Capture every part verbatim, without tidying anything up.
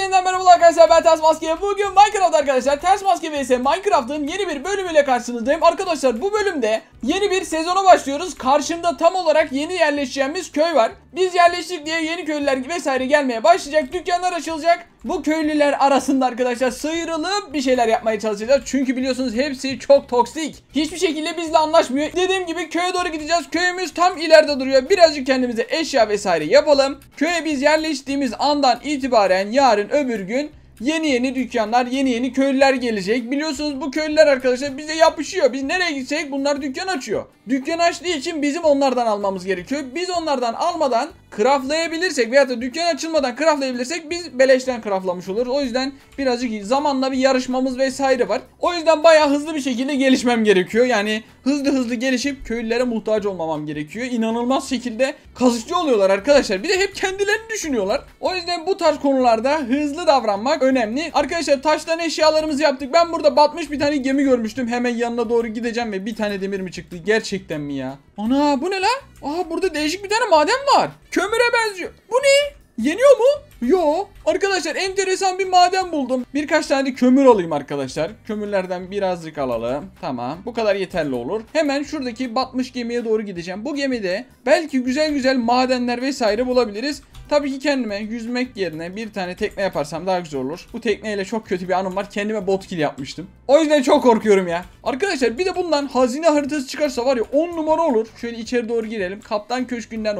yeniden merhaba arkadaşlar, ben Ters Maske. Bugün Minecraft arkadaşlar, Ters Maske vs Minecraft'ın yeni bir bölümüyle karşınızdayım. Arkadaşlar bu bölümde yeni bir sezona başlıyoruz. Karşımda tam olarak yeni yerleşeceğimiz köy var. Biz yerleştik diye yeni köylüler vesaire gelmeye başlayacak. Dükkanlar açılacak. Bu köylüler arasında arkadaşlar sıyrılıp bir şeyler yapmaya çalışacağız. Çünkü biliyorsunuz hepsi çok toksik. Hiçbir şekilde bizle anlaşmıyor. Dediğim gibi köye doğru gideceğiz. Köyümüz tam ileride duruyor. Birazcık kendimize eşya vesaire yapalım. Köye biz yerleştiğimiz andan itibaren yarın öbür gün yeni yeni dükkanlar, yeni yeni köylüler gelecek. Biliyorsunuz bu köylüler arkadaşlar bize yapışıyor. Biz nereye gitsek bunlar dükkan açıyor. Dükkan açtığı için bizim onlardan almamız gerekiyor. Biz onlardan almadan craftlayabilirsek veyahut da dükkan açılmadan craftlayabilirsek biz beleşten craftlamış oluruz. O yüzden birazcık zamanla bir yarışmamız vesaire var. O yüzden bayağı hızlı bir şekilde gelişmem gerekiyor. Yani hızlı hızlı gelişip köylülere muhtaç olmamam gerekiyor. İnanılmaz şekilde kazıkçı oluyorlar arkadaşlar. Bir de hep kendilerini düşünüyorlar. O yüzden bu tarz konularda hızlı davranmak önemli. Arkadaşlar taştan eşyalarımızı yaptık. Ben burada batmış bir tane gemi görmüştüm. Hemen yanına doğru gideceğim ve bir tane demir mi çıktı? Gerçekten mi ya? Ana bu ne lan? Aha burada değişik bir tane maden var. Kömüre benziyor. Bu ne? Yeniyor mu? Yo. Arkadaşlar enteresan bir maden buldum. Birkaç tane kömür alayım arkadaşlar. Kömürlerden birazcık alalım. Tamam. Bu kadar yeterli olur. Hemen şuradaki batmış gemiye doğru gideceğim. Bu gemide belki güzel güzel madenler vesaire bulabiliriz. Tabii ki kendime yüzmek yerine bir tane tekne yaparsam daha güzel olur. Bu tekneyle çok kötü bir anım var. Kendime botkill yapmıştım. O yüzden çok korkuyorum ya. Arkadaşlar bir de bundan hazine haritası çıkarsa var ya on numara olur. Şöyle içeri doğru girelim. Kaptan Köşkü'nden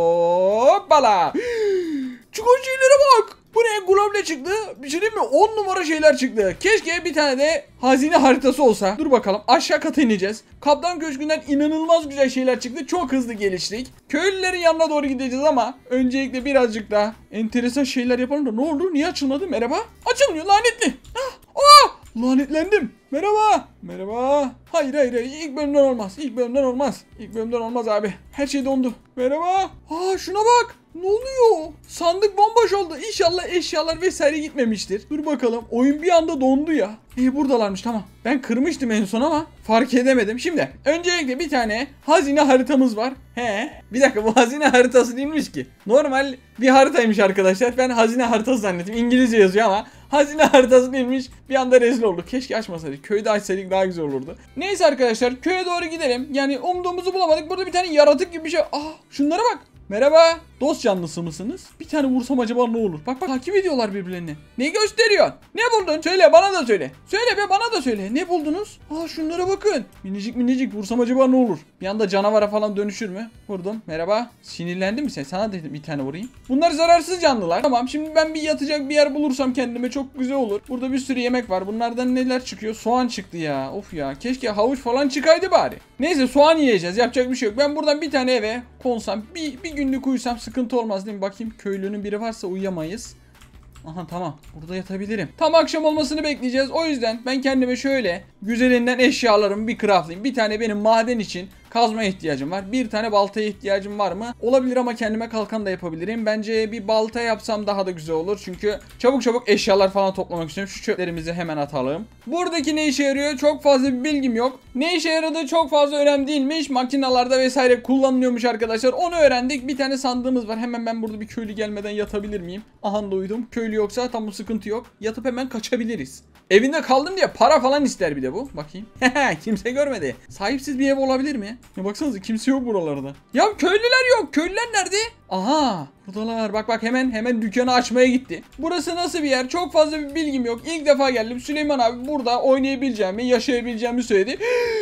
hoppala. Çıkan şeylere bak. Bu ne? Globle çıktı. Bir şey diyeyim mi? on numara şeyler çıktı. Keşke bir tane de hazine haritası olsa. Dur bakalım. Aşağı kata ineceğiz. Kaptan Köşkü'nden inanılmaz güzel şeyler çıktı. Çok hızlı geliştik. Köylülerin yanına doğru gideceğiz ama öncelikle birazcık daha enteresan şeyler yapalım da ne oldu? Niye açılmadı? Merhaba. Açılmıyor. Lanetli. Ah, oh, lanetlendim. Merhaba. Merhaba. Hayır hayır hayır. İlk bölümden olmaz. İlk bölümden olmaz. İlk bölümden olmaz abi. Her şey dondu. Merhaba. Aa şuna bak. Ne oluyor? Sandık bomboş oldu. İnşallah eşyalar vesaire gitmemiştir. Dur bakalım. Oyun bir anda dondu ya. İyi buradalarmış tamam. Ben kırmıştım en son ama fark edemedim. Şimdi öncelikle bir tane hazine haritamız var. He. Bir dakika bu hazine haritası değilmiş ki. Normal bir haritaymış arkadaşlar. Ben hazine haritası zannettim. İngilizce yazıyor ama hazine haritası değilmiş. Bir anda rezil olduk. Keşke açmasaydık. Köyde açsaydık daha güzel olurdu. Neyse arkadaşlar köye doğru gidelim. Yani umduğumuzu bulamadık. Burada bir tane yaratık gibi bir şey. Ah şunlara bak. Merhaba. Dost canlısı mısınız? Bir tane vursam acaba ne olur? Bak bak takip ediyorlar birbirlerini. Ne gösteriyorsun? Ne buldun? Söyle bana da söyle. Söyle be bana da söyle. Ne buldunuz? Aa şunlara bakın. Minicik minicik vursam acaba ne olur? Bir anda canavara falan dönüşür mü? Vurdum. Merhaba. Sinirlendin mi sen? Sana dedim bir tane vurayım. Bunlar zararsız canlılar. Tamam şimdi ben bir yatacak bir yer bulursam kendime çok güzel olur. Burada bir sürü yemek var. Bunlardan neler çıkıyor? Soğan çıktı ya. Of ya. Keşke havuç falan çıkaydı bari. Neyse soğan yiyeceğiz. Yapacak bir şey yok. Ben buradan bir tane eve konsam bir, bir günlük uyusam sıkıntı olmaz değil mi? Bakayım köylünün biri varsa uyuyamayız. Aha tamam burada yatabilirim. Tam akşam olmasını bekleyeceğiz. O yüzden ben kendime şöyle güzelinden eşyalarımı bir craftlayayım. Bir tane benim maden için kazmaya ihtiyacım var. Bir tane baltaya ihtiyacım var mı? Olabilir ama kendime kalkan da yapabilirim. Bence bir balta yapsam daha da güzel olur. Çünkü çabuk çabuk eşyalar falan toplamak istiyorum. Şu çöplerimizi hemen atalım. Buradaki ne işe yarıyor? Çok fazla bir bilgim yok. Ne işe yaradığı çok fazla önemli değilmiş. Makinalarda vesaire kullanılıyormuş arkadaşlar. Onu öğrendik. Bir tane sandığımız var. Hemen ben burada bir köylü gelmeden yatabilir miyim? Aha da uyudum. Köylü yoksa tam bu sıkıntı yok. Yatıp hemen kaçabiliriz. Evinde kaldım diye para falan ister bir de bu. Bakayım. Kimse görmedi. Sahipsiz bir ev olabilir mi? Ya baksanıza kimse yok buralarda. Ya köylüler yok. Köylüler nerede? Aha. Buradalar. Bak bak hemen hemen dükkanı açmaya gitti. Burası nasıl bir yer? Çok fazla bir bilgim yok. İlk defa geldim. Süleyman abi burada oynayabileceğimi, yaşayabileceğimi söyledi.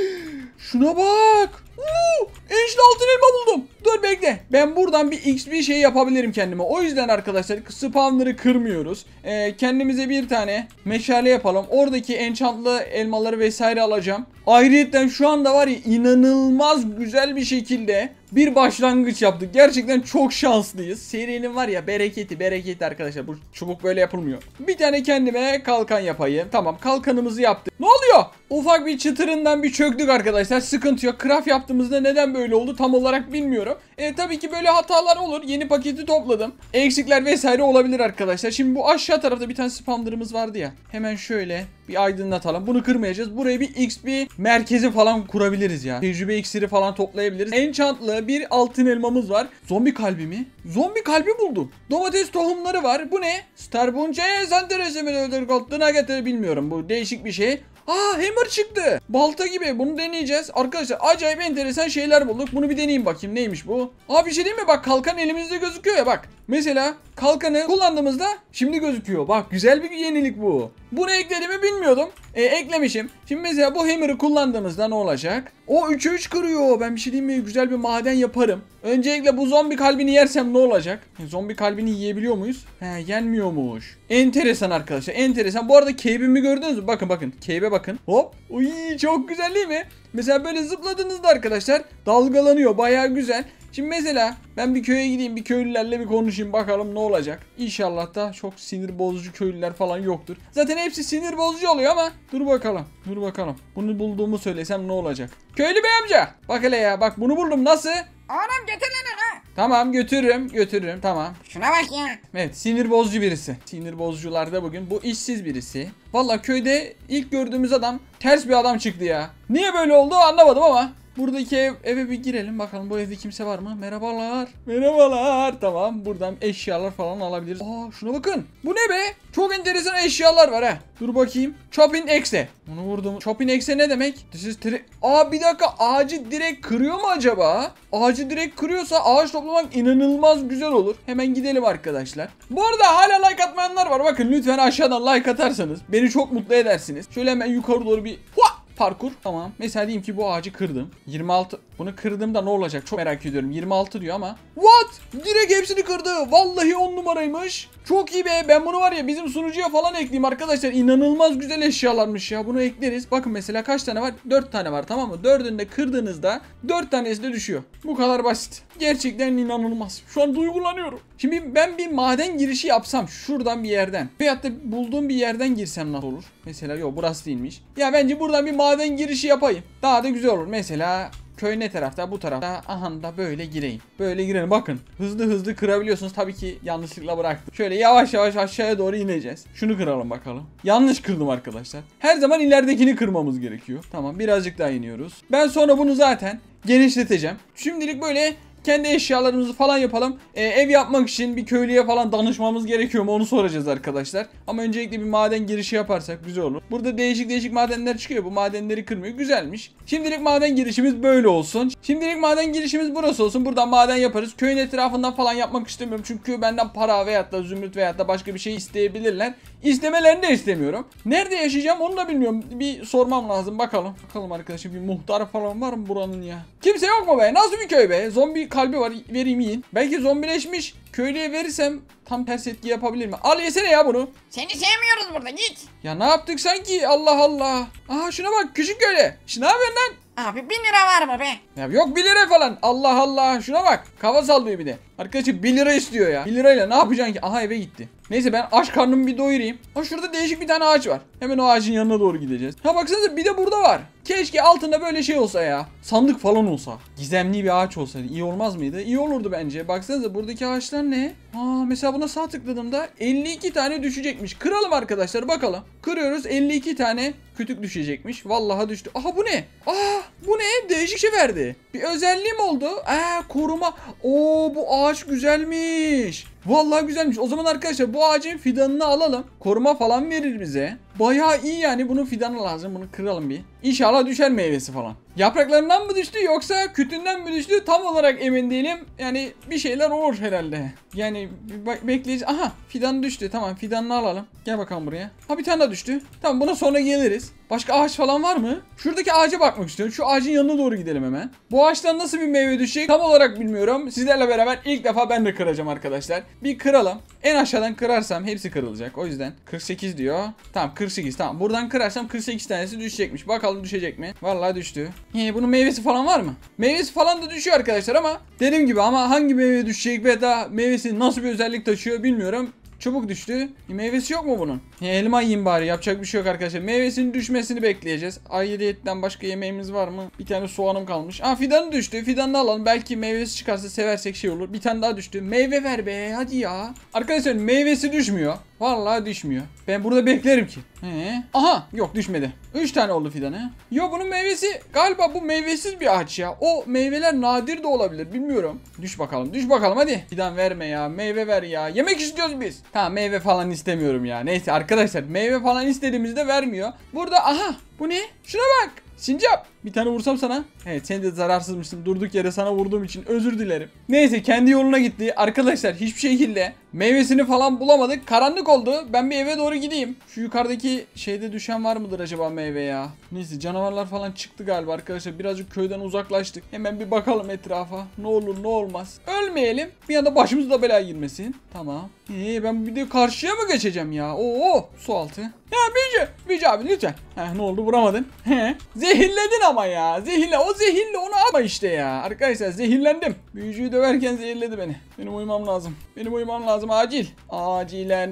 Şuna bak. Uuu, enişte altın elma buldum. Dur bekle. Ben buradan bir x bir şey yapabilirim kendime. O yüzden arkadaşlar spawner'ı kırmıyoruz. Ee, kendimize bir tane meşale yapalım. Oradaki enchantlı elmaları vesaire alacağım. Ayrıyeten şu anda var ya inanılmaz güzel bir şekilde bir başlangıç yaptık. Gerçekten çok şanslıyız. Serinin var ya bereketi bereketi arkadaşlar. Bu çubuk böyle yapılmıyor. Bir tane kendime kalkan yapayım. Tamam kalkanımızı yaptık. Ne oluyor? ufak bir çıtırından bir çöktük arkadaşlar. Sıkıntı yok. Craft yaptığımızda neden böyle oldu tam olarak bilmiyorum. E, tabii ki böyle hatalar olur. Yeni paketi topladım. Eksikler vesaire olabilir arkadaşlar. Şimdi bu aşağı tarafta bir tane spawner'ımız vardı ya. Hemen şöyle bir aydınlatalım. Bunu kırmayacağız. Buraya bir X P merkezi falan kurabiliriz ya. Tecrübe iksiri falan toplayabiliriz. Enchantlı bir altın elmamız var. Zombi kalbi mi? Zombi kalbi buldum. Domates tohumları var. Bu ne? Starbunçaya senteresimi öldürüldüğüne getir bilmiyorum. Bu değişik bir şey. Aa, hammer çıktı. Balta gibi. Bunu deneyeceğiz. Arkadaşlar acayip enteresan şeyler bulduk. Bunu bir deneyeyim bakayım. Neymiş bu? Aa, bir şey değil mi? Bak, kalkan elimizde gözüküyor ya bak. Mesela kalkanı kullandığımızda şimdi gözüküyor. Bak, güzel bir yenilik bu. Bunu eklediğimi bilmiyordum. E, eklemişim. Şimdi mesela bu hammer'ı kullandığımızda ne olacak? O üçe üç kırıyor. Ben bir şey diyeyim mi? Güzel bir maden yaparım. Öncelikle bu zombi kalbini yersem ne olacak? E, zombi kalbini yiyebiliyor muyuz? He, yenmiyormuş. Enteresan arkadaşlar. Enteresan. Bu arada cave'imi gördünüz mü? Bakın bakın. Cave'e bakın. Hop. Uy, çok güzel değil mi? Mesela böyle zıpladığınızda arkadaşlar dalgalanıyor. Bayağı güzel. Şimdi mesela ben bir köye gideyim, bir köylülerle bir konuşayım, bakalım ne olacak. İnşallah da çok sinir bozucu köylüler falan yoktur. Zaten hepsi sinir bozucu oluyor ama dur bakalım. Dur bakalım. Bunu bulduğumu söylesem ne olacak? Köylü bey amca. Bak hele ya, bak bunu buldum, nasıl? Oğlum götür lan onu. Tamam, götürürüm götürürüm tamam. Şuna bak ya. Evet, sinir bozucu birisi. Sinir bozucularda bugün bu işsiz birisi. Vallahi köyde ilk gördüğümüz adam ters bir adam çıktı ya. Niye böyle oldu anlamadım ama. Buradaki ev, eve bir girelim bakalım, bu evde kimse var mı? Merhabalar. Merhabalar. Tamam, buradan eşyalar falan alabiliriz. Aa, şuna bakın. Bu ne be? Çok enteresan eşyalar var ha. Dur bakayım. Chopping axe. Bunu vurdum. Chopping axe ne demek? This is Aa, bir dakika, ağacı direkt kırıyor mu acaba? Ağacı direkt kırıyorsa ağaç toplamak inanılmaz güzel olur. Hemen gidelim arkadaşlar. Bu arada hala like atmayanlar var. Bakın lütfen aşağıdan like atarsanız beni çok mutlu edersiniz. Şöyle hemen yukarı doğru bir Hua! Parkur. Tamam. Mesela diyeyim ki bu ağacı kırdım. yirmi altı. Bunu kırdığımda ne olacak? Çok merak ediyorum. yirmi altı diyor ama. What? Direkt hepsini kırdı. Vallahi on numaraymış. Çok iyi be. Ben bunu var ya bizim sunucuya falan ekleyeyim arkadaşlar. İnanılmaz güzel eşyalarmış ya. Bunu ekleriz. Bakın mesela kaç tane var? dört tane var, tamam mı? dördünü de kırdığınızda dört tanesi de düşüyor. Bu kadar basit. Gerçekten inanılmaz. Şu an duygulanıyorum. Şimdi ben bir maden girişi yapsam şuradan bir yerden veyahut da bulduğum bir yerden girsem nasıl olur? Mesela yok, burası değilmiş. Ya bence buradan bir maden girişi yapayım. Daha da güzel olur. Mesela köy ne tarafta? Bu tarafta. Aha da böyle gireyim. Böyle girelim. Bakın. Hızlı hızlı kırabiliyorsunuz. Tabii ki yanlışlıkla bıraktım. Şöyle yavaş yavaş aşağıya doğru ineceğiz. Şunu kıralım bakalım. Yanlış kırdım arkadaşlar. Her zaman ileridekini kırmamız gerekiyor. Tamam, birazcık daha iniyoruz. Ben sonra bunu zaten genişleteceğim. Şimdilik böyle kendi eşyalarımızı falan yapalım. Ee, ev yapmak için bir köylüye falan danışmamız gerekiyor mu onu soracağız arkadaşlar. Ama öncelikle bir maden girişi yaparsak güzel olur. Burada değişik değişik madenler çıkıyor. Bu madenleri kırmıyor. Güzelmiş. Şimdilik maden girişimiz böyle olsun. Şimdilik maden girişimiz burası olsun. Buradan maden yaparız. Köyün etrafından falan yapmak istemiyorum. Çünkü benden para veyahut da zümrüt veyahut da başka bir şey isteyebilirler. İstemelerini de istemiyorum. Nerede yaşayacağım onu da bilmiyorum. Bir sormam lazım bakalım. Bakalım arkadaşım, bir muhtar falan var mı buranın ya? Kimse yok mu be? Nasıl bir köy be? Zombi kalbi var, vereyim yiyin. Belki zombileşmiş köylüye verirsem tam ters etki yapabilir mi? Al yesene ya bunu. Seni sevmiyoruz burada, git. Ya ne yaptık sanki, Allah Allah. Aha şuna bak, küçük köylü. Şu ne yapıyorsun lan? Abi bin lira var mı be? Ya yok bir lira falan. Allah Allah, şuna bak. Kafa sallıyor bir de. Arkadaşım bir lira istiyor ya. bir lirayla ne yapacaksın ki? Aha eve gitti. Neyse ben aç karnımı bir doyurayım. Ha şurada değişik bir tane ağaç var. Hemen o ağacın yanına doğru gideceğiz. Ha baksanıza, bir de burada var. Keşke altında böyle şey olsa ya. Sandık falan olsa. Gizemli bir ağaç olsaydı iyi olmaz mıydı? İyi olurdu bence. Baksanıza buradaki ağaçlar ne? Aa, mesela buna sağ tıkladığımda elli iki tane düşecekmiş. Kıralım arkadaşlar bakalım. Kırıyoruz, elli iki tane kütük düşecekmiş. Vallahi düştü. Aha bu ne? Aa bu ne? Değişik şey verdi. Bir özelliğim oldu. Aa koruma. Oo bu ağaç güzelmiş. Vallahi güzelmiş. O zaman arkadaşlar bu ağacın fidanını alalım. Koruma falan verir bize. Bayağı iyi yani, bunun fidanı lazım. Bunu kıralım bir. İnşallah düşer meyvesi falan. Yapraklarından mı düştü yoksa kütünden mi düştü tam olarak emin değilim. Yani bir şeyler olur herhalde. Yani bekleyeceğiz. Aha fidan düştü. Tamam, fidanını alalım. Gel bakalım buraya. Ha bir tane daha düştü. Tamam, buna sonra geliriz. Başka ağaç falan var mı? Şuradaki ağaca bakmak istiyorum. Şu ağacın yanına doğru gidelim hemen. Bu ağaçtan nasıl bir meyve düşecek tam olarak bilmiyorum. Sizlerle beraber ilk defa ben de kıracağım arkadaşlar. Bir kıralım. En aşağıdan kırarsam hepsi kırılacak. O yüzden kırk sekiz diyor. Tamam kırk sekiz, tamam. Buradan kırarsam kırk sekiz tanesi düşecekmiş. Bakalım düşecek mi? Vallahi düştü. Ee, bunun meyvesi falan var mı? Meyvesi falan da düşüyor arkadaşlar ama dediğim gibi, ama hangi meyve düşecek ve da meyvesi nasıl bir özellik taşıyor bilmiyorum. Çubuk düştü. E, meyvesi yok mu bunun? E, elma yiyeyim bari. Yapacak bir şey yok arkadaşlar. Meyvesinin düşmesini bekleyeceğiz. Ayrıyetten başka yemeğimiz var mı? Bir tane soğanım kalmış. Aa, fidanı düştü. Fidanını alalım. Belki meyvesi çıkarsa seversek şey olur. Bir tane daha düştü. Meyve ver be. Hadi ya. Arkadaşlar meyvesi düşmüyor. Vallahi düşmüyor. Ben burada beklerim ki. He. Aha, yok düşmedi. üç tane oldu fidanı. Yo, bunun meyvesi galiba bu meyvesiz bir ağaç ya. O meyveler nadir de olabilir. Bilmiyorum. Düş bakalım. Düş bakalım hadi. Fidan verme ya. Meyve ver ya. Yemek istiyoruz biz. Tamam, meyve falan istemiyorum ya. Neyse arkadaşlar, meyve falan istediğimizde vermiyor. Burada aha, bu ne? Şuna bak. Sincap. Bir tane vursam sana. Evet, sen de zararsızmışsın. Durduk yere sana vurduğum için özür dilerim. Neyse, kendi yoluna gitti. Arkadaşlar hiçbir şekilde meyvesini falan bulamadık. Karanlık oldu. Ben bir eve doğru gideyim. Şu yukarıdaki şeyde düşen var mıdır acaba meyve ya? Neyse, canavarlar falan çıktı galiba arkadaşlar. Birazcık köyden uzaklaştık. Hemen bir bakalım etrafa. Ne olur ne olmaz. Ölmeyelim. Bir anda başımıza belaya girmesin. Tamam. Ee, ben bir de karşıya mı geçeceğim ya? Oo, su altı. Ya Büyücü. Büyücü abi lütfen. Heh, ne oldu, vuramadın. He. Zehirledin ama ya. Zehirle. O zehirle onu alma işte ya. Arkadaşlar zehirlendim. Büyücüyü döverken zehirledi beni. Benim uyumam lazım. Benim uyumam lazım acil. Acilen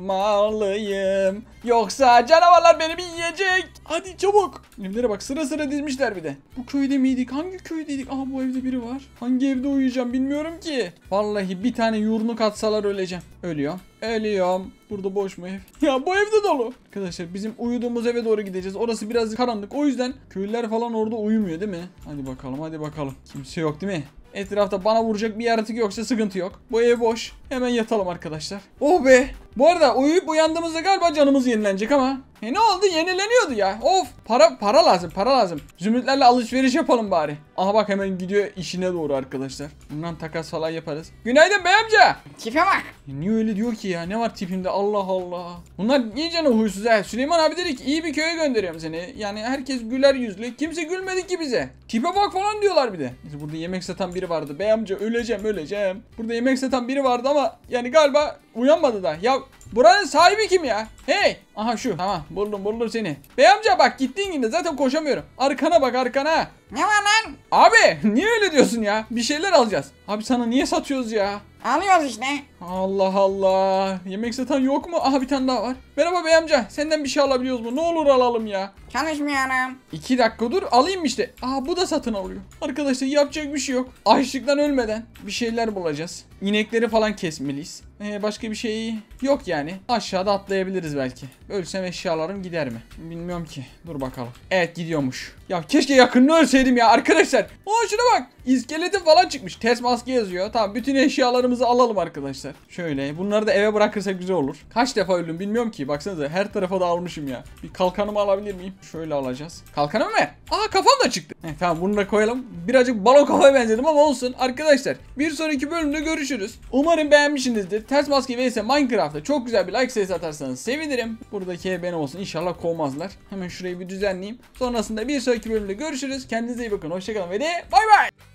uyumalıyım. Yoksa canavarlar beni bir yiyecek. Hadi çabuk. Evlere bak, sıra sıra dizmişler bir de. Bu köyde miydik? Hangi köydeydik? Aha, bu evde biri var. Hangi evde uyuyacağım bilmiyorum ki. Vallahi bir tane yurnuk atsalar öleceğim. Ölüyorum. Ölüyorum. Burada boş mu ev? Ya bu evde dolu. Arkadaşlar bizim uyuduğumuz eve doğru gideceğiz. Orası biraz karanlık. O yüzden köylüler falan orada uyumuyor değil mi? Hadi bakalım, hadi bakalım. Kimse yok değil mi? Etrafta bana vuracak bir yaratık yoksa sıkıntı yok. Bu ev boş. Hemen yatalım arkadaşlar. Oh be. Bu arada uyuyup uyandığımızda galiba canımız yenilenecek ama. E ne oldu? Yenileniyordu ya. Of. Para para lazım. Para lazım. Zümrütlerle alışveriş yapalım bari. Aha bak, hemen gidiyor işine doğru arkadaşlar. Bundan takas falan yaparız. Günaydın bey amca. Tipe bak. Ya niye öyle diyor ki ya? Ne var tipimde? Allah Allah. Bunlar iyice huysuz ha. Süleyman abi dedi ki iyi bir köye gönderiyorum seni. Yani herkes güler yüzlü. Kimse gülmedi ki bize. Tipe bak falan diyorlar bir de. Neyse, burada yemek satan biri vardı. Bey amca öleceğim öleceğim. Burada yemek satan biri vardı ama yani galiba uyanmadı da. Ya buranın sahibi kim ya? Hey. Aha şu. Tamam, buldum buldum seni. Bey amca bak, gittiğin gibi zaten koşamıyorum. Arkana bak, arkana. Ne var lan? Abi niye öyle diyorsun ya? Bir şeyler alacağız. Abi sana niye satıyoruz ya? Alıyoruz işte. Allah Allah. Yemek satan yok mu? Aha, bir tane daha var. Merhaba bey amca. Senden bir şey alabiliyoruz mu? Ne olur alalım ya. Çalışmıyorum. İki dakika dur, alayım işte. Aha, bu da satın alıyor. Arkadaşlar yapacak bir şey yok. Açlıktan ölmeden bir şeyler bulacağız. İnekleri falan kesmeliyiz. Ee, başka bir şey yok yani. Aşağıda atlayabiliriz belki. Ölsem eşyalarım gider mi? Bilmiyorum ki. Dur bakalım. Evet, gidiyormuş. Ya keşke yakınını ölseydim ya arkadaşlar. Aa, şuna bak. İskeleti falan çıkmış. Test maske yazıyor. Tamam, bütün eşyalarımızı alalım arkadaşlar. Şöyle. Bunları da eve bırakırsak güzel olur. Kaç defa öldüm bilmiyorum ki. Baksanıza, her tarafa da almışım ya. Bir kalkanımı alabilir miyim? Şöyle alacağız. Kalkanımı ver. Aa, kafam da çıktı. Heh, tamam, bunu da koyalım. Birazcık balon kafaya benzedim ama olsun. Arkadaşlar bir sonraki bölümde görüşürüz. Umarım beğenmişsinizdir. Ters maske vs Minecraft'ta çok güzel bir like sayısı atarsanız sevinirim. Buradaki ev benim olsun. İnşallah kovmazlar. Hemen şurayı bir düzenleyeyim. Sonrasında bir sonraki bölümde görüşürüz. Kendinize iyi bakın. Hoşçakalın ve de bay bay.